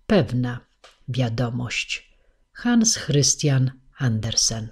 Pewna wiadomość. Hans Christian Andersen.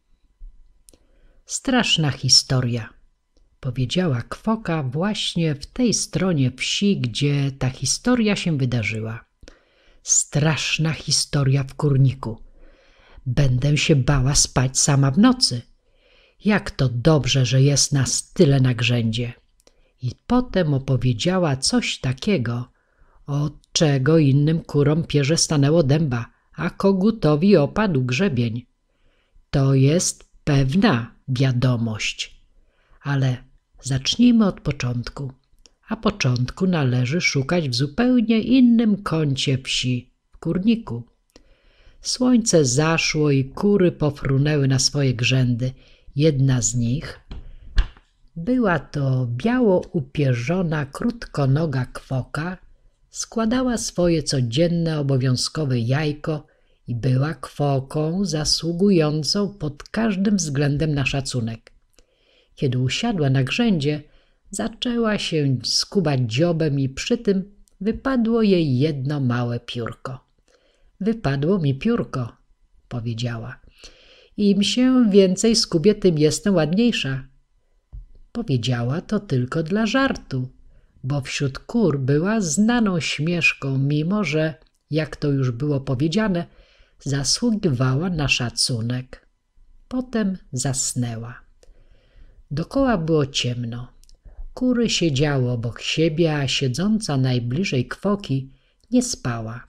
Straszna historia, powiedziała Kwoka właśnie w tej stronie wsi, gdzie ta historia się wydarzyła. Straszna historia w kurniku. Będę się bała spać sama w nocy. Jak to dobrze, że jest nas tyle na grzędzie. I potem opowiedziała coś takiego, od czego innym kurom pierze stanęło dęba, a kogutowi opadł grzebień. To jest pewna wiadomość. Ale zacznijmy od początku. A początku należy szukać w zupełnie innym kącie wsi, w kurniku. Słońce zaszło i kury pofrunęły na swoje grzędy. Jedna z nich była to biało upierzona, krótkonoga kwoka, składała swoje codzienne, obowiązkowe jajko i była kwoką zasługującą pod każdym względem na szacunek. Kiedy usiadła na grzędzie, zaczęła się skubać dziobem i przy tym wypadło jej jedno małe piórko. Wypadło mi piórko, powiedziała. Im się więcej skubię, tym jestem ładniejsza. Powiedziała to tylko dla żartu, bo wśród kur była znaną śmieszką, mimo że, jak to już było powiedziane, zasługiwała na szacunek. Potem zasnęła. Dokoła było ciemno. Kury siedziały obok siebie, a siedząca najbliżej kwoki nie spała.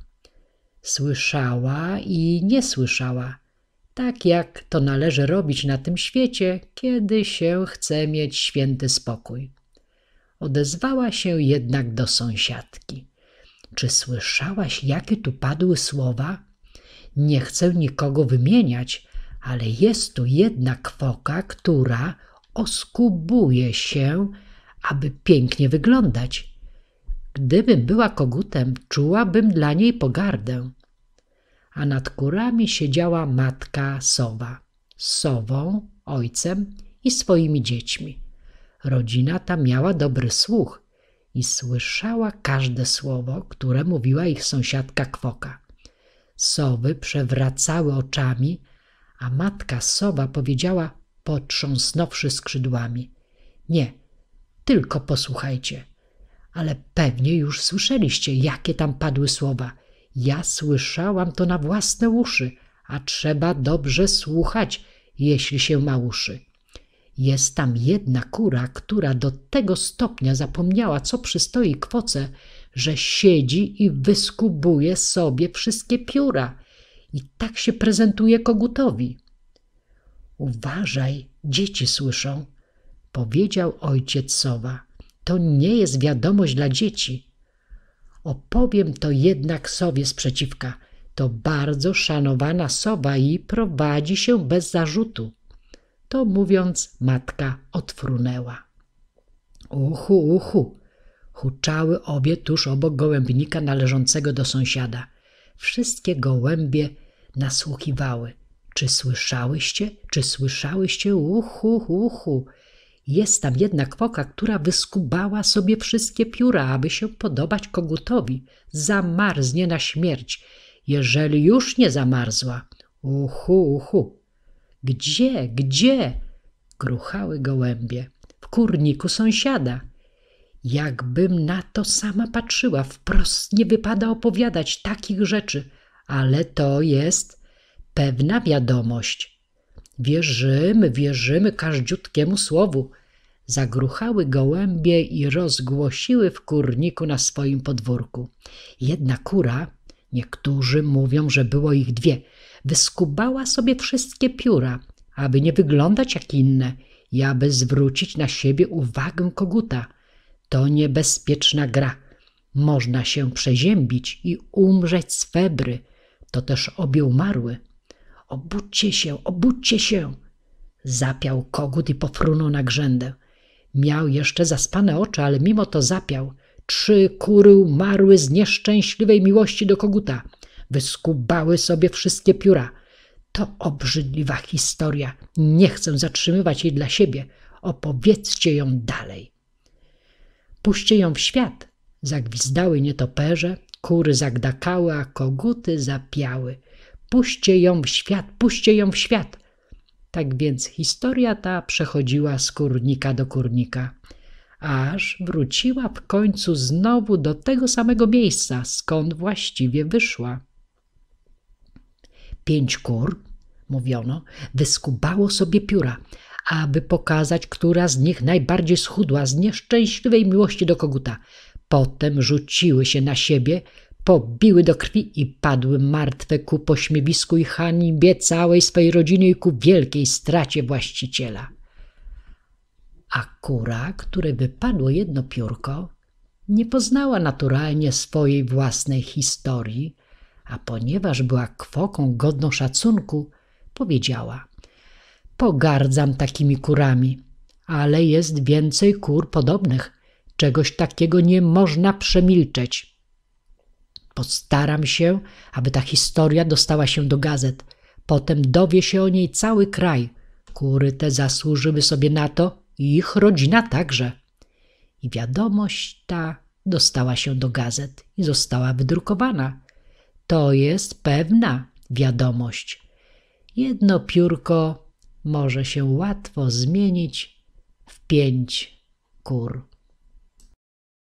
Słyszała i nie słyszała, tak jak to należy robić na tym świecie, kiedy się chce mieć święty spokój. Odezwała się jednak do sąsiadki. Czy słyszałaś, jakie tu padły słowa? Nie chcę nikogo wymieniać, ale jest tu jedna kwoka, która oskubuje się, aby pięknie wyglądać. Gdybym była kogutem, czułabym dla niej pogardę. A nad kurami siedziała matka sowa, z sową, ojcem i swoimi dziećmi. Rodzina ta miała dobry słuch i słyszała każde słowo, które mówiła ich sąsiadka kwoka. Sowy przewracały oczami, a matka sowa powiedziała, potrząsnąwszy skrzydłami: nie, tylko posłuchajcie. Ale pewnie już słyszeliście, jakie tam padły słowa. Ja słyszałam to na własne uszy, a trzeba dobrze słuchać, jeśli się ma uszy. Jest tam jedna kura, która do tego stopnia zapomniała, co przystoi kwoce, że siedzi i wyskubuje sobie wszystkie pióra i tak się prezentuje kogutowi. Uważaj, dzieci słyszą, powiedział ojciec sowa. To nie jest wiadomość dla dzieci. Opowiem to jednak sowie sprzeciwka. To bardzo szanowana sowa i prowadzi się bez zarzutu. To mówiąc, matka odfrunęła. Uchu, uchu, huczały obie tuż obok gołębnika należącego do sąsiada. Wszystkie gołębie nasłuchiwały. Czy słyszałyście? Czy słyszałyście? Uchu, uchu. Jest tam jedna kwoka, która wyskubała sobie wszystkie pióra, aby się podobać kogutowi. Zamarznie na śmierć, jeżeli już nie zamarzła. Uchu, uchu. Gdzie, gdzie? Gruchały gołębie. W kurniku sąsiada. Jakbym na to sama patrzyła, wprost nie wypada opowiadać takich rzeczy, ale to jest pewna wiadomość. Wierzymy, wierzymy każdziutkiemu słowu. Zagruchały gołębie i rozgłosiły w kurniku na swoim podwórku. Jedna kura, niektórzy mówią, że było ich dwie, wyskubała sobie wszystkie pióra, aby nie wyglądać jak inne i aby zwrócić na siebie uwagę koguta. To niebezpieczna gra. Można się przeziębić i umrzeć z febry. To też obie umarły. Obudźcie się, zapiał kogut i pofrunął na grzędę. Miał jeszcze zaspane oczy, ale mimo to zapiał. 3 kury umarły z nieszczęśliwej miłości do koguta. Wyskubały sobie wszystkie pióra. To obrzydliwa historia. Nie chcę zatrzymywać jej dla siebie. Opowiedzcie ją dalej. Puśćcie ją w świat. Zagwizdały nietoperze, kury zagdakały, a koguty zapiały. Puśćcie ją w świat, puśćcie ją w świat. Tak więc historia ta przechodziła z kurnika do kurnika, aż wróciła w końcu znowu do tego samego miejsca, skąd właściwie wyszła. 5 kur, mówiono, wyskubało sobie pióra, aby pokazać, która z nich najbardziej schudła z nieszczęśliwej miłości do koguta. Potem rzuciły się na siebie, pobiły do krwi i padły martwe ku pośmiewisku i hańbie całej swej rodziny i ku wielkiej stracie właściciela. A kura, której wypadło jedno piórko, nie poznała naturalnie swojej własnej historii, a ponieważ była kwoką godną szacunku, powiedziała: pogardzam takimi kurami, ale jest więcej kur podobnych. Czegoś takiego nie można przemilczeć. Postaram się, aby ta historia dostała się do gazet. Potem dowie się o niej cały kraj. Kury te zasłużyły sobie na to i ich rodzina także. I wiadomość ta dostała się do gazet i została wydrukowana. To jest pewna wiadomość. Jedno piórko może się łatwo zmienić w 5 kur.